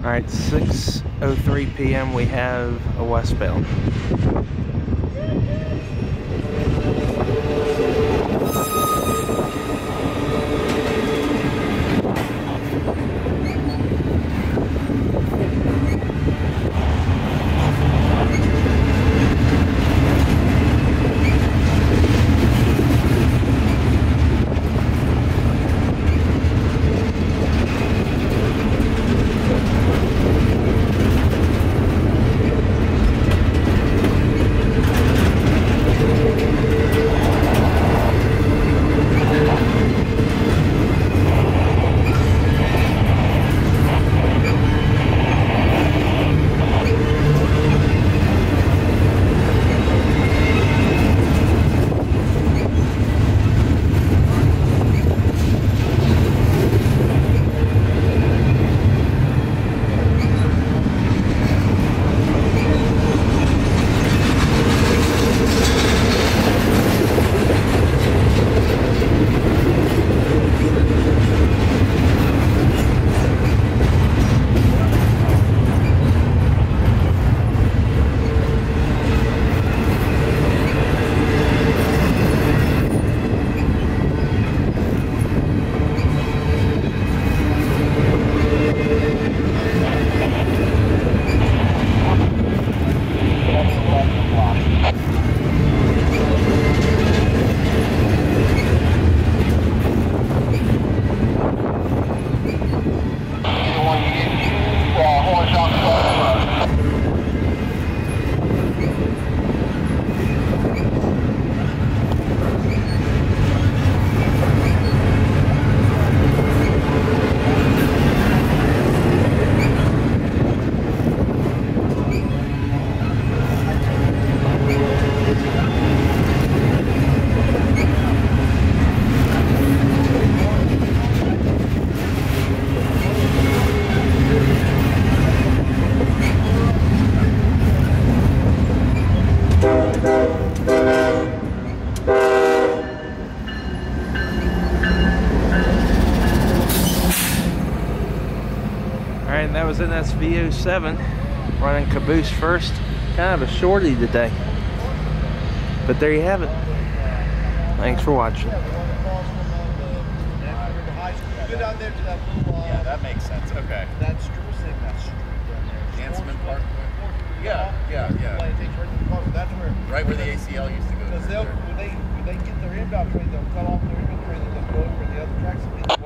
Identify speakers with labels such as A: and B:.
A: Alright, 6:03 p.m. we have a westbound. Alright, that was NS V07 running caboose first. Kind of a shorty today. But there you have it. Thanks for watching.
B: Yeah, that makes sense. Okay.
C: That's street down there.
B: Hanselman Park. Yeah.
C: That's where.
B: Right where the ACL used to go.
C: Because when they get their inbound train, they'll cut off their inbound train and they'll go over the other tracks.